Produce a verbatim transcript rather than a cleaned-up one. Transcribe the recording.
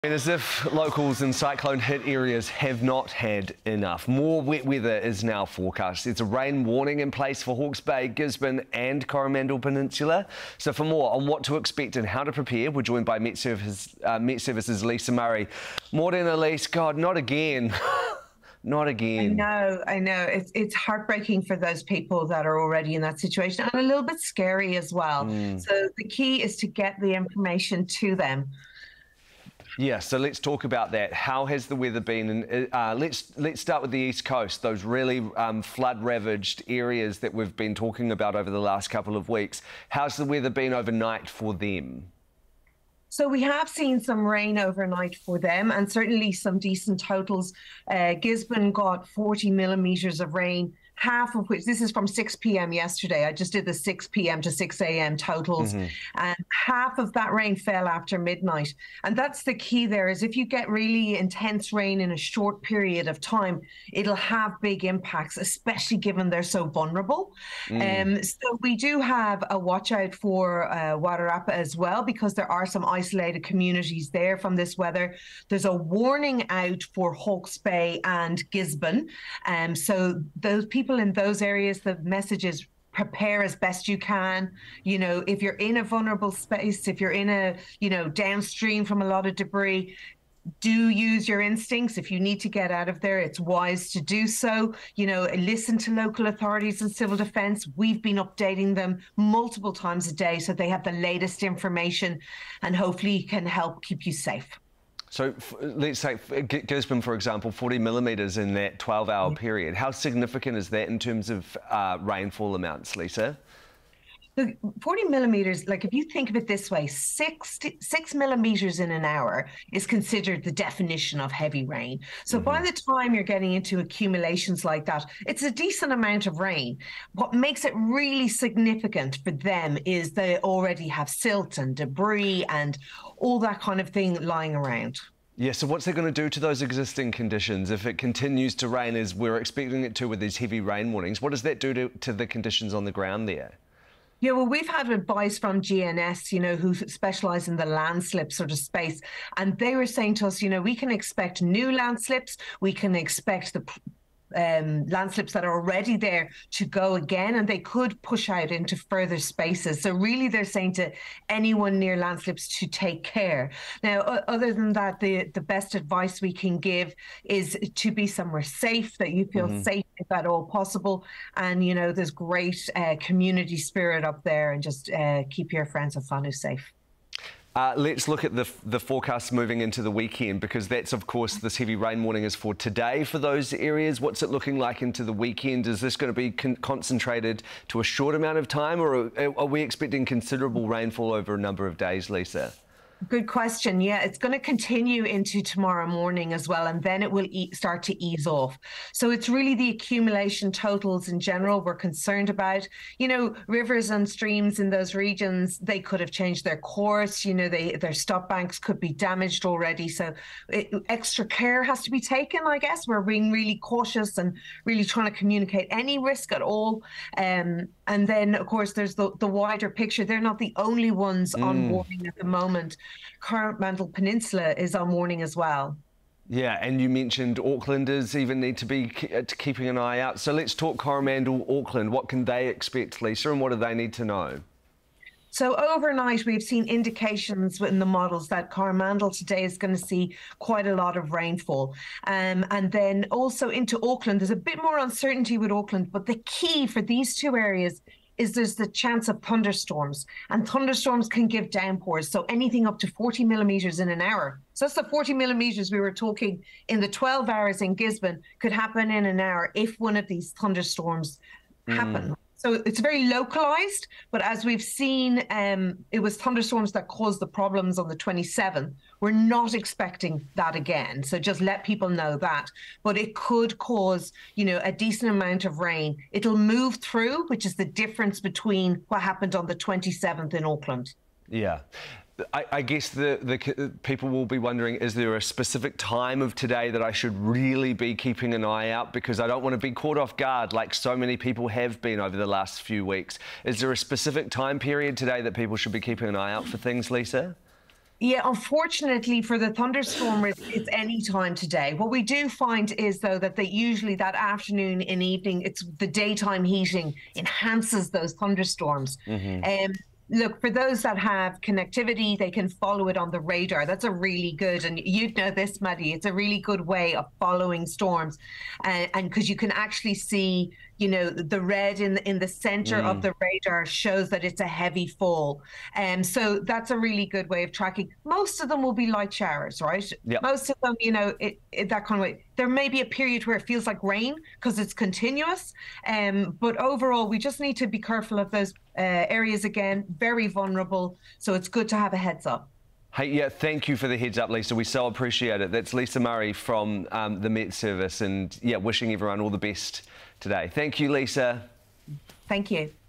And as if locals in cyclone-hit areas have not had enough. More wet weather is now forecast. There's a rain warning in place for Hawke's Bay, Gisborne and Coromandel Peninsula. So for more on what to expect and how to prepare, we're joined by MetService, uh, MetService's Lisa Murray. Morning, Elise. God, not again. Not again. I know, I know. It's it's heartbreaking for those people that are already in that situation, and a little bit scary as well. Mm. So the key is to get the information to them. Yeah, so let's talk about that. How has the weather been? And uh, let's let's start with the East Coast, those really um, flood-ravaged areas that we've been talking about over the last couple of weeks. How's the weather been overnight for them? So we have seen some rain overnight for them, and certainly some decent totals. Uh, Gisborne got forty millimetres of rain, half of which, this is from six p m yesterday. I just did the six p m to six a m totals, mm-hmm. and half of that rain fell after midnight. And that's the key there, is if you get really intense rain in a short period of time, it'll have big impacts, especially given they're so vulnerable. Mm. Um, so we do have a watch out for uh, Wairarapa as well, because there are some isolated communities there from this weather. There's a warning out for Hawke's Bay and Gisborne. Um, so those people in those areas, the message is prepare as best you can. You know, if you're in a vulnerable space, if you're in a, you know, downstream from a lot of debris, do use your instincts. If you need to get out of there, it's wise to do so. You know, listen to local authorities and civil defence. We've been updating them multiple times a day, so they have the latest information and hopefully can help keep you safe. So let's say Gisborne, for example, forty millimetres in that twelve hour period. How significant is that in terms of uh, rainfall amounts, Lisa? The forty millimetres, like if you think of it this way, six, six millimetres in an hour is considered the definition of heavy rain. So mm-hmm. by the time you're getting into accumulations like that, it's a decent amount of rain. What makes it really significant for them is they already have silt and debris and all that kind of thing lying around. Yeah, so what's it going to do to those existing conditions if it continues to rain as we're expecting it to with these heavy rain warnings? What does that do to, to the conditions on the ground there? Yeah, well, we've had advice from G N S, you know, who specialise in the landslip sort of space. And they were saying to us, you know, we can expect new landslips. We can expect the um, landslips that are already there to go again, and they could push out into further spaces. So really, they're saying to anyone near landslips to take care. Now, other than that, the, the best advice we can give is to be somewhere safe, that you feel mm-hmm. safe if at all possible. And, you know, there's great uh, community spirit up there, and just uh, keep your friends and family safe. Uh, let's look at the, the forecast moving into the weekend, because that's, of course, this heavy rain warning is for today for those areas. What's it looking like into the weekend? Is this going to be con concentrated to a short amount of time, or are, are we expecting considerable rainfall over a number of days, Lisa? Good question. Yeah, it's going to continue into tomorrow morning as well, and then it will e start to ease off. So it's really the accumulation totals in general we're concerned about. You know, rivers and streams in those regions, they could have changed their course. You know, they, their stop banks could be damaged already. So it, extra care has to be taken, I guess. We're being really cautious and really trying to communicate any risk at all. Um, and then, of course, there's the, the wider picture. They're not the only ones mm. on warning at the moment. Coromandel Peninsula is on warning as well. Yeah, and you mentioned Aucklanders even need to be keeping an eye out. So let's talk Coromandel, Auckland. What can they expect, Lisa, and what do they need to know? So overnight, we've seen indications in the models that Coromandel today is going to see quite a lot of rainfall. Um, and then also into Auckland, there's a bit more uncertainty with Auckland, but the key for these two areas is there's the chance of thunderstorms, and thunderstorms can give downpours. So anything up to forty millimetres in an hour. So that's the forty millimetres we were talking in the twelve hours in Gisborne could happen in an hour if one of these thunderstorms mm. happen. So it's very localized, but as we've seen, um, it was thunderstorms that caused the problems on the twenty-seventh. We're not expecting that again. So just let people know that. But it could cause, you know, a decent amount of rain. It'll move through, which is the difference between what happened on the twenty-seventh in Auckland. Yeah. I, I guess the, the people will be wondering, is there a specific time of today that I should really be keeping an eye out? Because I don't want to be caught off guard like so many people have been over the last few weeks. Is there a specific time period today that people should be keeping an eye out for things, Lisa? Yeah, unfortunately for the thunderstorm, it's, it's any time today. What we do find is, though, that they usually that afternoon and evening, it's the daytime heating enhances those thunderstorms. Mm-hmm. Um, look, for those that have connectivity, they can follow it on the radar. That's a really good, and you'd know this, Maddie, it's a really good way of following storms. Uh, and because you can actually see, you know, the red in the, in the center mm. of the radar shows that it's a heavy fall. And um, so that's a really good way of tracking. Most of them will be light showers, right? Yep. Most of them, you know, it, it, that kind of way. There may be a period where it feels like rain because it's continuous. Um, but overall, we just need to be careful of those uh, areas again, very vulnerable. So it's good to have a heads up. Hey, yeah, thank you for the heads up, Lisa. We so appreciate it. That's Lisa Murray from um, the MetService, and yeah, wishing everyone all the best today. Thank you, Lisa. Thank you.